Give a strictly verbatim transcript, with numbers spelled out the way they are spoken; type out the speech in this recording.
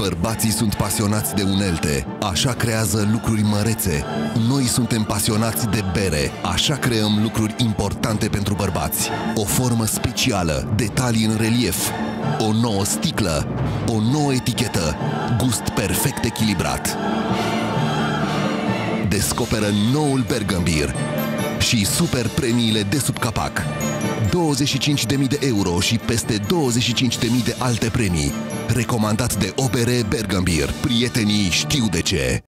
Bărbații sunt pasionați de unelte, așa creează lucruri mărețe. Noi suntem pasionați de bere, așa creăm lucruri importante pentru bărbați. O formă specială, detalii în relief, o nouă sticlă, o nouă etichetă, gust perfect echilibrat. Descoperă noul Bergambir și super premiile de sub capac. douăzeci și cinci de mii de euro și peste douăzeci și cinci de mii de alte premii. Recomandat de O B R Bergambir. Prietenii știu de ce.